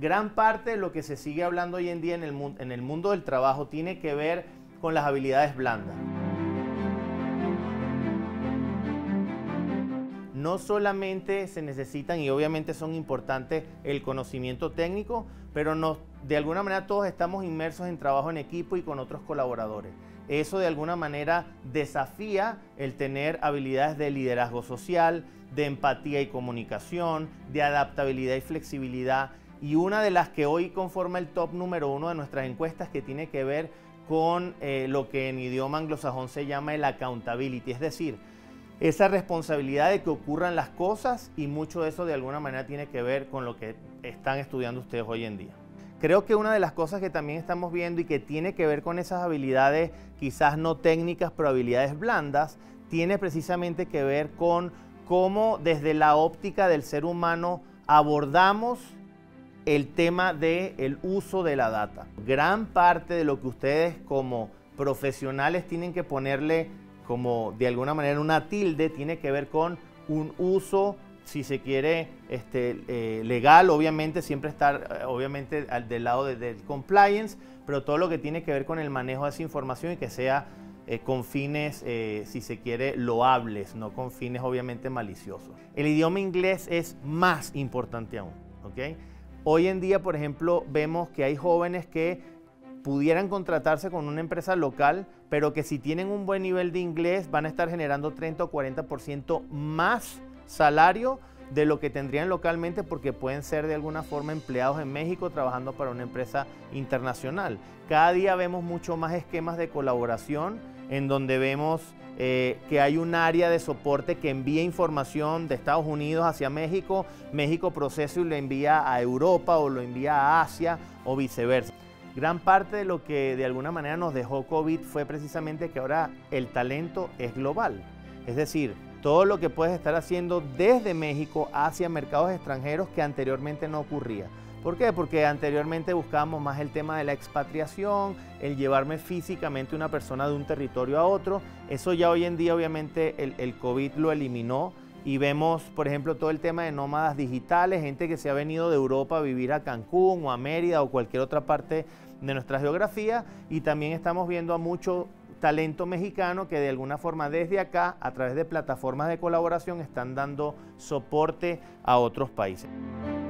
gran parte de lo que se sigue hablando hoy en día en el mundo del trabajo tiene que ver con las habilidades blandas. No solamente se necesitan, y obviamente son importantes, el conocimiento técnico, pero de alguna manera todos estamos inmersos en trabajo en equipo y con otros colaboradores. Eso de alguna manera desafía el tener habilidades de liderazgo social, de empatía y comunicación, de adaptabilidad y flexibilidad. Y una de las que hoy conforma el top número 1 de nuestras encuestas, que tiene que ver con lo que en idioma anglosajón se llama el accountability, es decir, esa responsabilidad de que ocurran las cosas, y mucho de eso de alguna manera tiene que ver con lo que están estudiando ustedes hoy en día. Creo que una de las cosas que también estamos viendo y que tiene que ver con esas habilidades quizás no técnicas, pero habilidades blandas, tiene precisamente que ver con cómo desde la óptica del ser humano abordamos el tema del uso de la data. Gran parte de lo que ustedes como profesionales tienen que ponerle como de alguna manera una tilde tiene que ver con un uso, si se quiere, legal, obviamente siempre estar obviamente del lado del compliance, pero todo lo que tiene que ver con el manejo de esa información y que sea con fines, si se quiere, loables, no con fines obviamente maliciosos. El idioma inglés es más importante aún, ¿ok? Hoy en día, por ejemplo, vemos que hay jóvenes que pudieran contratarse con una empresa local, pero que si tienen un buen nivel de inglés van a estar generando 30 o 40% más salario de lo que tendrían localmente, porque pueden ser de alguna forma empleados en México trabajando para una empresa internacional. Cada día vemos mucho más esquemas de colaboración en donde vemos que hay un área de soporte que envía información de Estados Unidos hacia México, México procesa y lo envía a Europa o lo envía a Asia o viceversa. Gran parte de lo que de alguna manera nos dejó COVID fue precisamente que ahora el talento es global. Es decir, todo lo que puedes estar haciendo desde México hacia mercados extranjeros que anteriormente no ocurría. ¿Por qué? Porque anteriormente buscábamos más el tema de la expatriación, el llevarme físicamente una persona de un territorio a otro. Eso ya hoy en día obviamente el COVID lo eliminó. Y vemos, por ejemplo, todo el tema de nómadas digitales, gente que se ha venido de Europa a vivir a Cancún o a Mérida o cualquier otra parte de nuestra geografía. Y también estamos viendo a mucho talento mexicano que de alguna forma desde acá, a través de plataformas de colaboración, están dando soporte a otros países.